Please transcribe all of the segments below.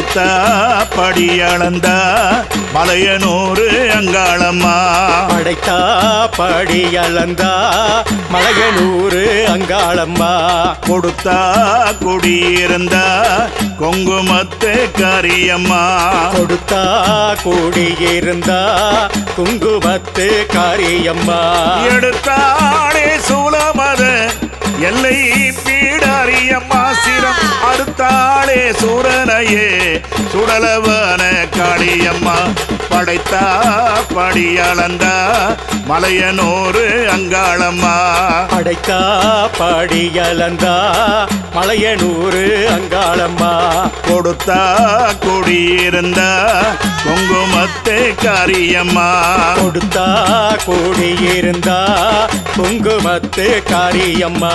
படைத்த படி அளந்த மலையனூர் அங்காளம்மா படைத்த படி அளந்த மலையனூர் அங்காளம்மா கொடுத்தா குடியிருந்த குங்குமத்து காரியம்மா கொடுத்தா குடியிருந்த குங்குமத்து காரியம்மா எடுத்தாளே சூலமத எல்லை பீடாரியம்மா சிரம் அறுத்தாளே சூரனையே சுடலவன காளியம்மா படைத்தா படி அளந்த மலையனூர் அங்காளம்மா படைத்தா படி அளந்த மலையனூர் அங்காளம்மா கொடுத்தா குடியிருந்த குங்குமத்து காரியம்மா கொடுத்தா குடியிருந்த குங்குமத்து காரியம்மா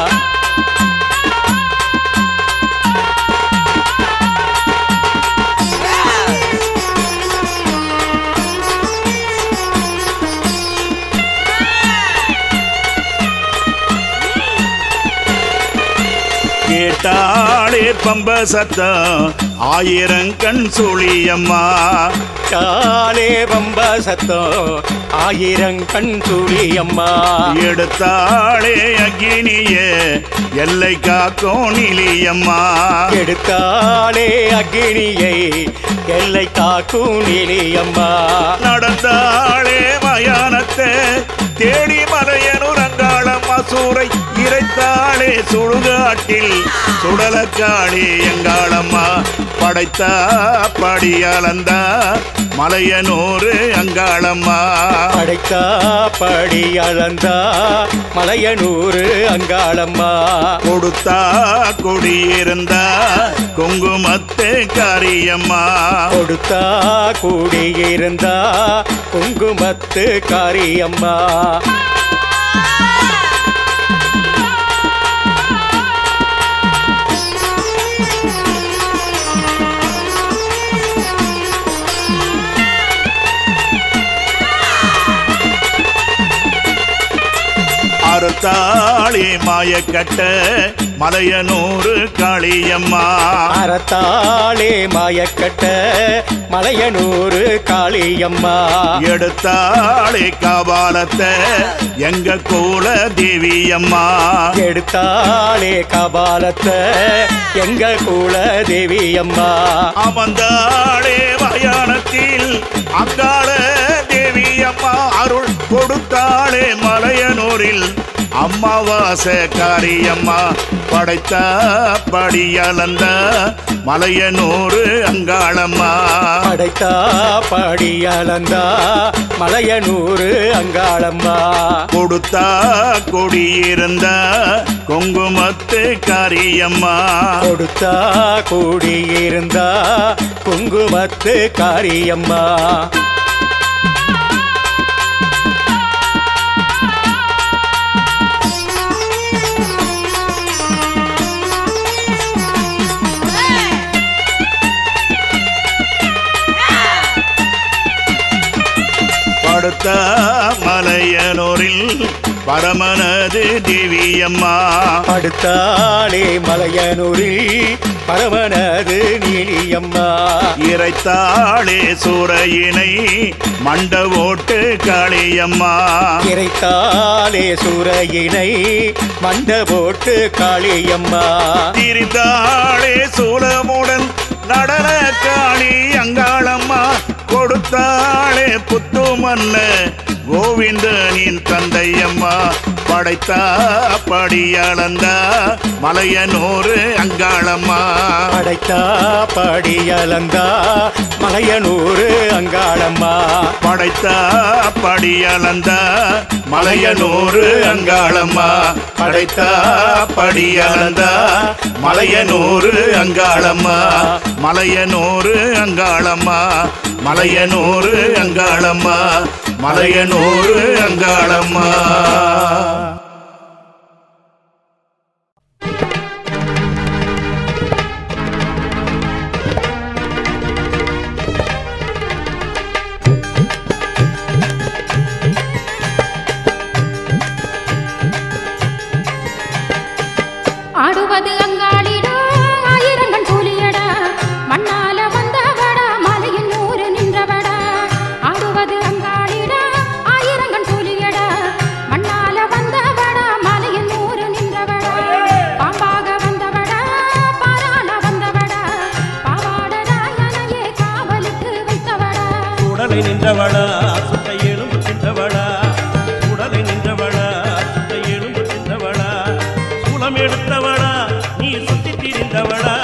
கேட்டாளே பம்ப சத்தம் ஆயிரங்கண் சுழியம்மா காலே பம்ப சத்தம் ஆயிரங்கண் சுழியம்மா எடுத்தாளே அக்கினிய எல்லை காக்கும் நிலியம்மா எடுத்தாளே அக்கினியை எல்லை காக்கும் நிலியம்மா நடந்தாளே மயானத்தை தேடி மலையனூர் அங்காளம்மா சூறை இறைத்தாளே சுடுகாட்டில் சுடலக்காளி எங்காளம்மா படைத்த படி அளந்த மலையனூர் அங்காளம்மா படைத்த படி அளந்த மலையனூர் அங்காளம்மா கொடுத்தா குடியிருந்த குங்குமத்து காரியம்மா கொடுத்தா குடியிருந்த குங்குமத்து காரியம்மா அறுத்தாளி மாயக்கட்ட மலையனூர் காளியம்மா அறத்தாளே மாயக்கட்ட மலையனூர் காளியம்மா எடுத்தாளே காபாலத்தை எங்க கூல தேவியம்மா எடுத்தாளே கபாலத்தை எங்க குல தேவியம்மா அமர்ந்தாளே மயானத்தில் அங்காள தேவியம்மா அருள் கொடுத்தாளே மலையனூரில் அம்மாவாச காரியம்மா படைத்த படி அளந்த மலையனூர் அங்காளம்மா படைத்தா படி அளந்த மலையனூர் அங்காளம்மா கொடுத்தா குடியிருந்த குங்குமத்து காரியம்மா கொடுத்தா கூடியிருந்த குங்குமத்து காரியம்மா படுத்த மலையனூரில் பரமனது தேவியம்மா படுத்தாளே மலையனூரில் பரமனது நீலியம்மா இறைத்தாளே சூரையினை மண்டவோட்டு காளியம்மா இறைத்தாளே சூரையினை மண்டபோட்டு காளியம்மா திரிந்தாளே சூலமுடன் நடன காளி அங்காளம்மா கொடுத்தாளே புத்து மன்ன கோவிந்தனின் தந்தையம்மா படைத்த படி அளந்த மலையனூர் அங்காளம்மா படைத்தா படி அளந்த மலையனூர் அங்காளம்மா படைத்த படி அளந்த மலையனூர் அங்காளம்மா படைத்த படி அளந்த மலையனூர் அங்காளம்மா மலையனூர் அங்காளம்மா மலையனூர் அங்காளம்மா மலையனூர் அங்காளம்மா ஆடுவது அங்காளிடா ஆயிரங்கண் கூலியடா மண்ணால சுடலை நின்றவளா சுட்டை எலும்பு தின்றவளா சுடலை நின்றவளா சுட்டை எலும்பு தின்றவளா சூலம் எடுத்தவளா நீ சுத்தி திரிந்தவளா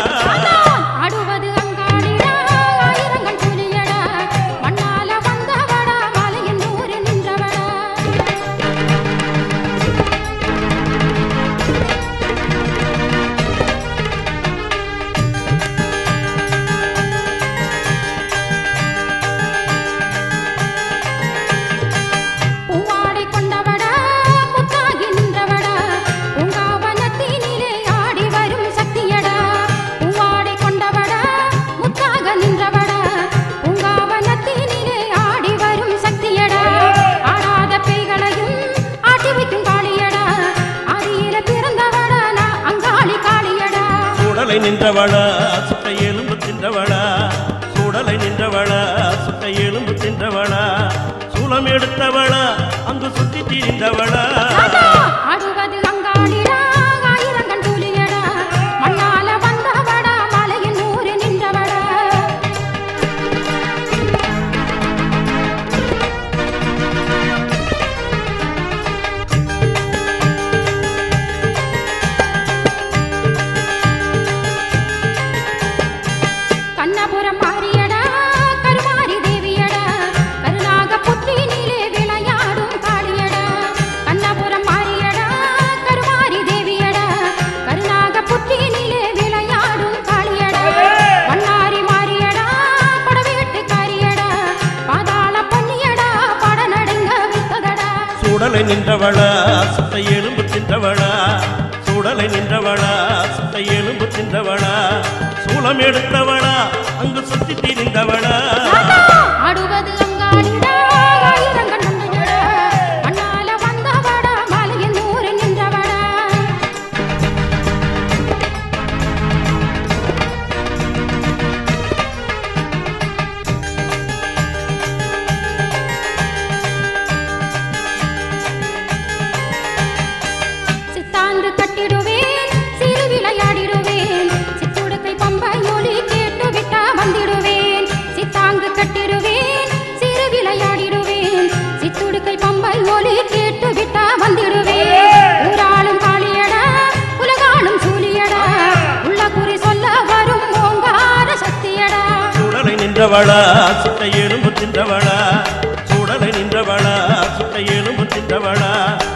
நின்றவளா சுட்டை எலும்பு தின்றவளா சுடலை நின்றவளா சுட்டை எலும்பு தின்றவளா சூலம் எடுத்தவளா அங்கு சுத்தி திரிந்தவளா சுடலை நின்றவளா சுட்டை எலும்பு தின்றவளா சுடலை நின்றவளா சுட்டை எலும்பு தின்றவளா சூலம் எடுத்தவளா அங்கு சுத்தி திரிந்தவளா ஆடுவது அங்காளிடா ஆயிரங்கள் வந்தவளா அண்ணால வந்தவளா மாலையின் நூறு நின்றவளா நின்றவளா சுட்டை எலும்பு தின்றவளா சுடலை நின்றவளா சுட்டை எலும்பு தின்றவளா